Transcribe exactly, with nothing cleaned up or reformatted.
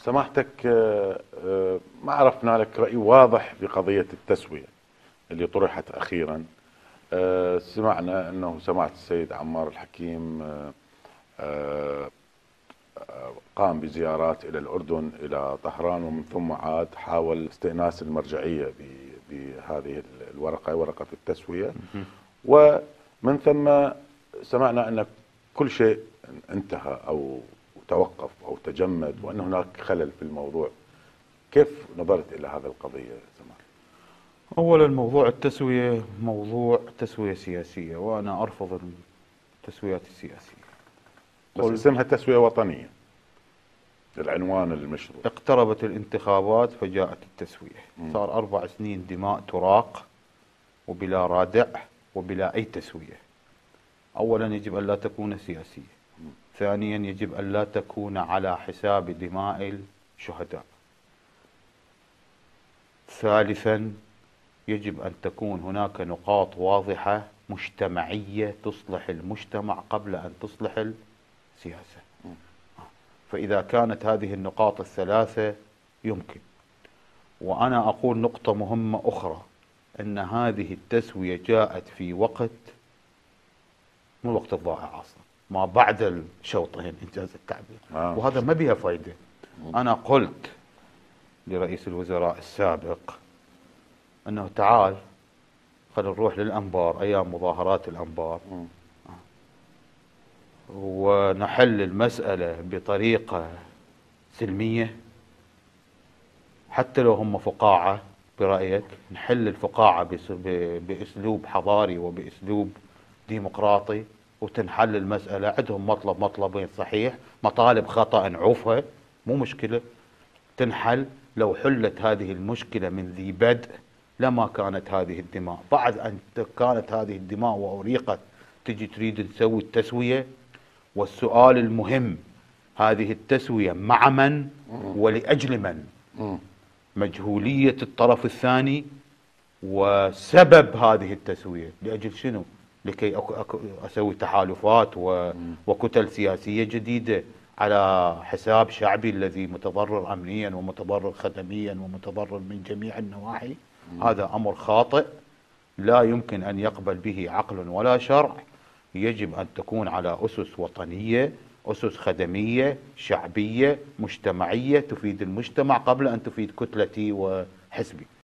سماحتك، آه، آه، ما عرفنا لك رأي واضح بقضية التسوية اللي طرحت أخيرا. آه، سمعنا أنه سماحة السيد عمار الحكيم آه، آه، قام بزيارات إلى الأردن، إلى طهران، ومن ثم عاد حاول استئناس المرجعية بهذه الورقة، ورقة التسوية. ومن ثم سمعنا أن كل شيء انتهى أو توقف أو تجمد، وأن هناك خلل في الموضوع. كيف نظرت إلى هذا القضية سماحة؟ أولا، موضوع التسوية موضوع تسوية سياسية، وأنا أرفض التسويات السياسية. بس اسمها تسوية وطنية، العنوان المشروع. اقتربت الانتخابات فجاءت التسوية. م. صار أربع سنين دماء تراق وبلا رادع وبلا أي تسوية. أولا، يجب أن لا تكون سياسية. م. ثانيا، يجب أن لا تكون على حساب دماء الشهداء. ثالثا، يجب أن تكون هناك نقاط واضحة مجتمعية تصلح المجتمع قبل أن تصلح السياسة. فإذا كانت هذه النقاط الثلاثة يمكن. وأنا أقول نقطة مهمة أخرى، أن هذه التسوية جاءت في وقت مو الوقت الضائع أصلا، ما بعد الشوطين إنجاز التعبير. آه. وهذا ما بها فايدة. أنا قلت لرئيس الوزراء السابق أنه تعال خلينا نروح للأنبار أيام مظاهرات الأنبار ونحل المسألة بطريقة سلمية، حتى لو هم فقاعة برأيك، نحل الفقاعة بأسلوب حضاري وبأسلوب ديمقراطي، وتنحل المسألة. عندهم مطلب مطلبين صحيح، مطالب خطأ نعوفها، مو مشكلة، تنحل. لو حلت هذه المشكلة من ذي بدء لما كانت هذه الدماء. بعد أن كانت هذه الدماء وأريقت تجي تريد نسوي التسوية. والسؤال المهم، هذه التسوية مع من ولأجل من؟ مجهولية الطرف الثاني وسبب هذه التسوية لأجل شنو؟ لكي أسوي تحالفات وكتل سياسية جديدة على حساب شعبي الذي متضرر أمنيا ومتضرر خدميا ومتضرر من جميع النواحي. هذا أمر خاطئ لا يمكن أن يقبل به عقل ولا شرع. يجب أن تكون على أسس وطنية، أسس خدمية شعبية مجتمعية تفيد المجتمع قبل أن تفيد كتلتي وحزبي.